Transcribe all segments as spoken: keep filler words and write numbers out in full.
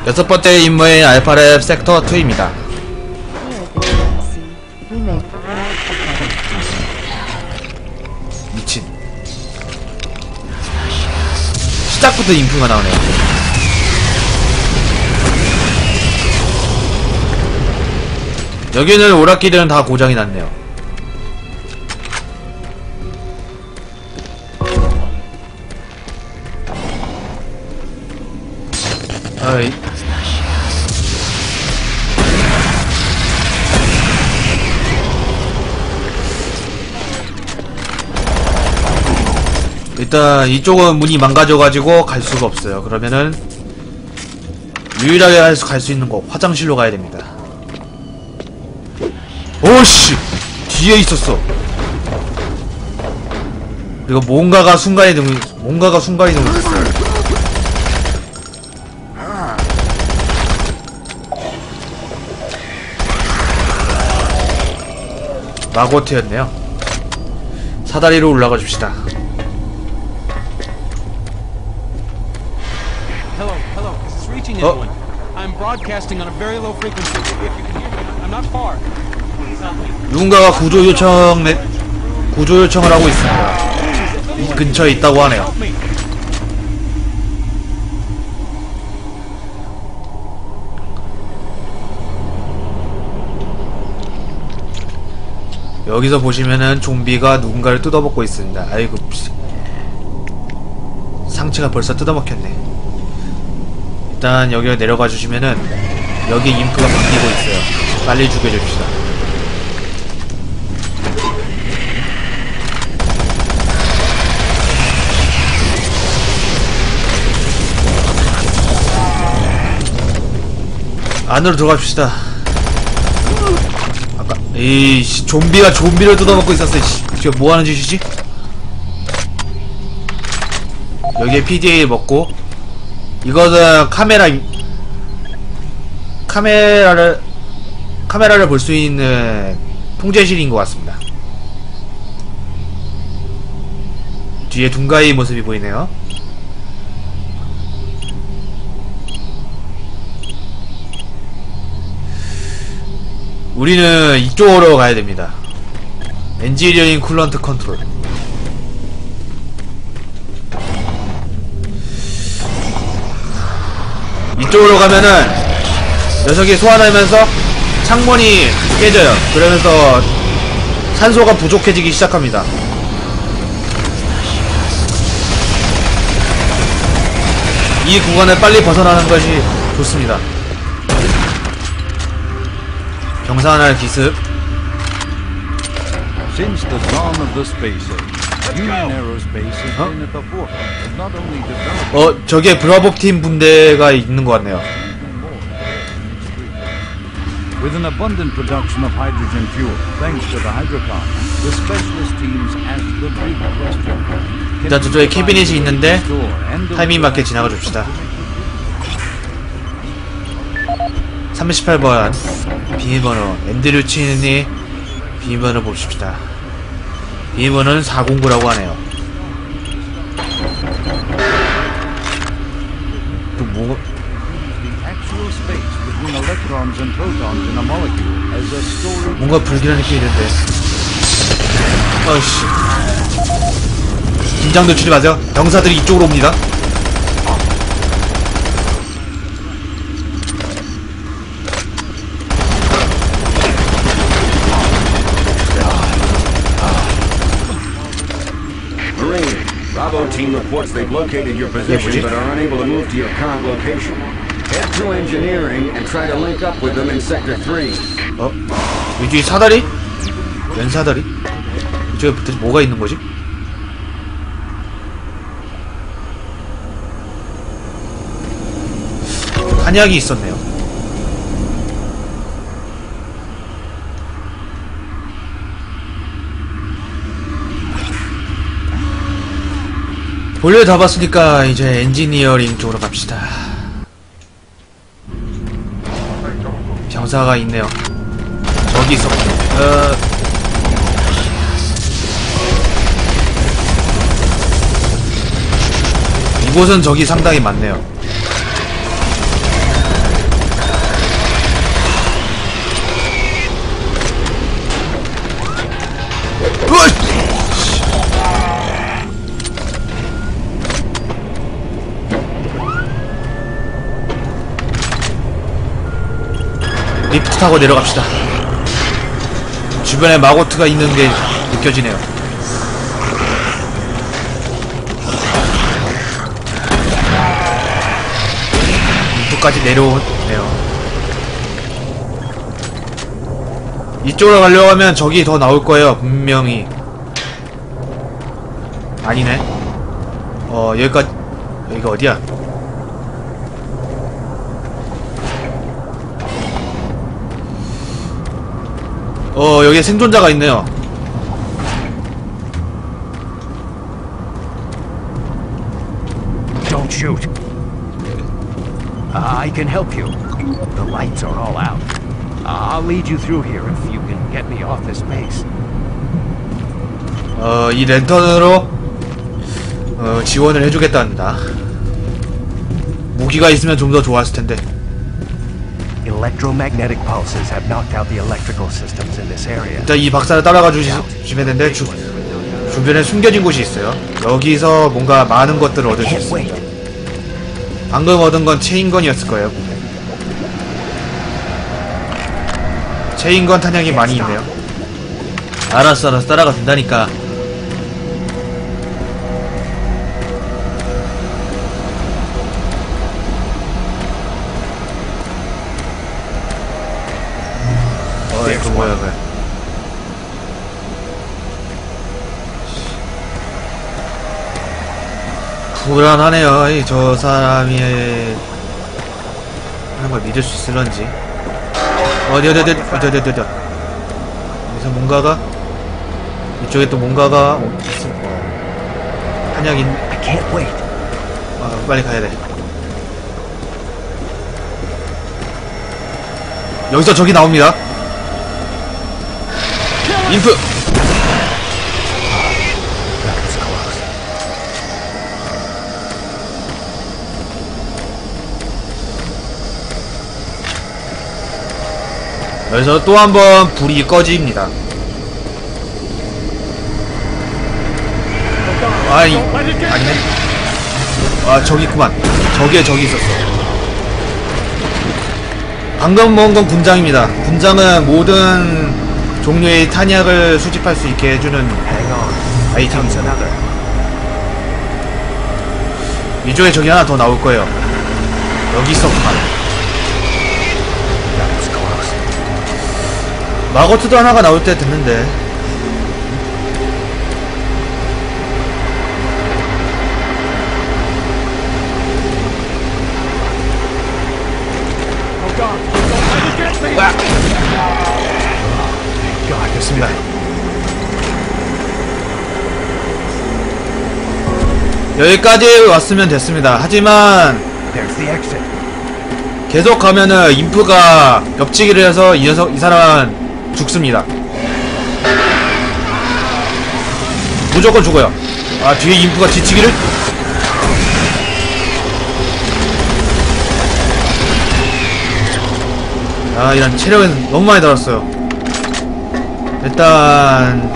여섯 번째 임무인 알파랩 섹터 이입니다. 미친. 시작부터 인프가 나오네요. 여기는 오락기들은 다 고장이 났네요. 아이. 일단 이쪽은 문이 망가져가지고 갈 수가 없어요. 그러면은 유일하게 갈 수 있는 곳 화장실로 가야 됩니다. 오씨! 뒤에 있었어. 그리고 뭔가가 순간이동 뭔가가 순간이동을 했어요. 마고트였네요. 사다리로 올라가 줍시다. Hello, hello. Is this reaching Oh. anyone? I'm broadcasting on a very low frequency. If you can hear me, I'm not far. Please help me. 누군가가 구조 요청 내, 구조 요청을 하고 있습니다. 이 근처에 있다고 하네요. Help me. 여기서 보시면은 좀비가 누군가를 뜯어먹고 있습니다. 아이고, 상체가 벌써 뜯어먹혔네. 일단 여기로 내려가 주시면은 여기 인프가 바뀌고 있어요. 빨리 죽여줍시다. 안으로 들어갑시다. 아까 이씨 좀비가 좀비를 뜯어먹고 있었어. 씨, 지금 뭐하는 짓이지? 여기에 피디에이 먹고 이거는 카메라 카메라를 카메라를 볼 수 있는 통제실인 것 같습니다. 뒤에 둥가이 모습이 보이네요. 우리는 이쪽으로 가야 됩니다. 엔지니어링 쿨런트 컨트롤. 이쪽으로 가면은 녀석이 소환하면서 창문이 깨져요. 그러면서 산소가 부족해지기 시작합니다. 이 구간을 빨리 벗어나는 것이 좋습니다. 경사날 기습. Since the dawn of the space age, Union Aerospace has been at the forefront of not only developing 어, 저기에 브라보 팀 분대가 있는 것 같네요. with an abundant production of hydrogen fuel, thanks to the hydrocon, the specialist teams ask the big question. 일단 저쪽에 캐비닛이 있는데 타이밍 맞게 지나가 줍시다. 삼십팔 번 비밀번호 앤드류 친이 비밀번호 봅시다. 비밀번호는 사공구라고 하네요. 또 뭐? 뭔가 불길한 느낌이 드는데. 어이씨. 긴장 노출이 마세요. 병사들이 이쪽으로 옵니다. Bravo team reports they've located your position but are unable to move to your current location. Head to engineering and try to link up with them in sector three. 어? 여기 사다리? 웬 사다리? 이쪽에 도대체 뭐가 있는 거지? 한약이 있었네요. 볼일 다 봤으니까 이제 엔지니어링 쪽으로 갑시다. 병사가 있네요. 저기 있었군요. 어... 이곳은 적이 상당히 많네요. 리프트 타고 내려갑시다. 주변에 마고트가 있는 게 느껴지네요. 인프까지 내려오네요. 이쪽으로 가려고 하면 적이 더 나올 거예요, 분명히. 아니네. 어, 여기까지, 여기가 어디야? 어, 여기에 생존자가 있네요. Don't shoot. I can help you. The lights are all out. I'll lead you through here if you can get me off this base. 어, 이 랜턴으로 어, 지원을 해주겠답니다. 무기가 있으면 좀 더 좋았을 텐데. Electromagnetic pulses have knocked out the electrical systems in this area. 일단 이 박사를 따라가 주시, 주시면 되는데 주, 주변에 숨겨진 곳이 있어요. 여기서 뭔가 많은 것들을 얻을 수 Can't 있습니다. wait. 방금 얻은 건 체인건이었을 거예요. 체인건 탄약이 많이 있네요. 알았어, 알았어, 따라가 준다니까. 어이, 그 뭐야, 그. 불안하네요. 이, 저 사람이 하는 걸 믿을 수 있을런지. 어디, 어디, 어디, 어디, 어디, 어디, 어디. 여기서 뭔가가, 이쪽에 또 뭔가가, 있어. 어, 한약 있, I can't wait. 아, 빨리 가야 돼. 여기서 적이 나옵니다. 인프! That's close. 여기서 또 한 번 불이 꺼집니다. 아니, 아니네. 아, 저기 있구만. 저기에 적이 있었어. 방금 먹은 건 군장입니다. 군장은 모든 종류의 탄약을 수집할 수 있게 해주는 Hang on. 아이템입니다. Another. 이쪽에 적이 하나 더 나올 거예요. 여기 있었구만. That's close. 마거트도 하나가 나올 때 됐는데. God, 됐습니다. 여기까지 왔으면 됐습니다. 하지만 there's the exit. 계속 가면은 인프가 겹치기를 해서 이 녀석, 이 사람은 죽습니다. 무조건 죽어요. 아, 뒤에 인프가 뒤치기를? 아, 이런 체력은 너무 많이 달았어요. 일단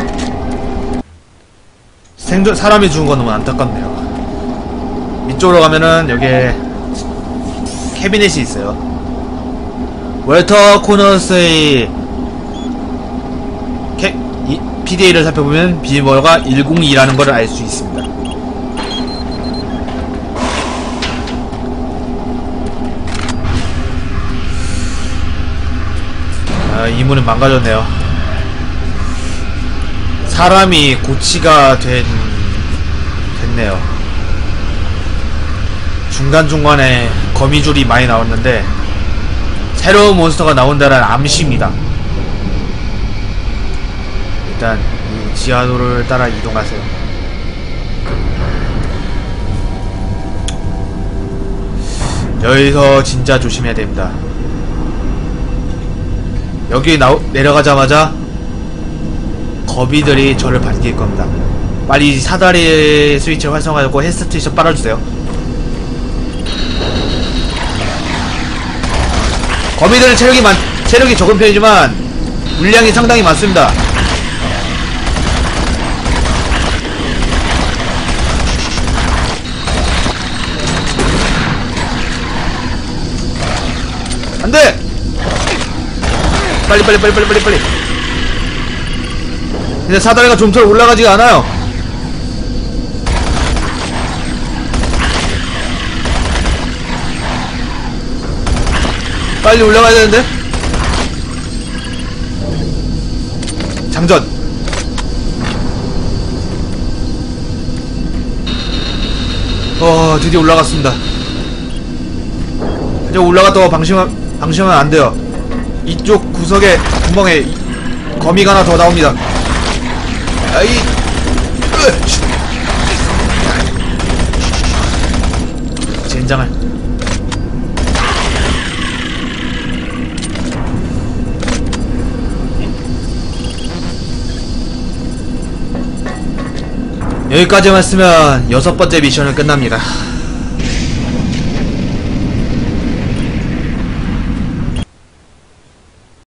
생존 사람이 죽은 건 너무 안타깝네요. 이쪽으로 가면은 여기에 캐비넷이 있어요. 월터 코너스의 캐, 이, 피디에이를 살펴보면 비밀번호가 일공이라는 걸 알 수 있습니다. 아, 이 문은 망가졌네요. 사람이 고치가 된, 됐네요. 중간중간에 거미줄이 많이 나왔는데 새로운 몬스터가 나온다는 암시입니다. 일단 이 지하도를 따라 이동하세요. 여기서 진짜 조심해야 됩니다. 여기 나오, 내려가자마자 거미들이 저를 반길 겁니다. 빨리 사다리 스위치를 활성화하고 헬스트리셔 빨아주세요. 거미들은 체력이 많, 체력이 적은 편이지만 물량이 상당히 많습니다. 안돼! 빨리 빨리 빨리 빨리 빨리 빨리. 근데 사다리가 좀처럼 올라가지가 않아요. 빨리 올라가야 되는데. 장전. 어, 드디어 올라갔습니다. 이제 올라갔다가 방심하면, 방심하면 안 돼요. 이쪽 구석에 구멍에 거미가 하나 더 나옵니다. 아이, 으, 젠장을. 여기까지만 쓰면 여섯 번째 미션은 끝납니다.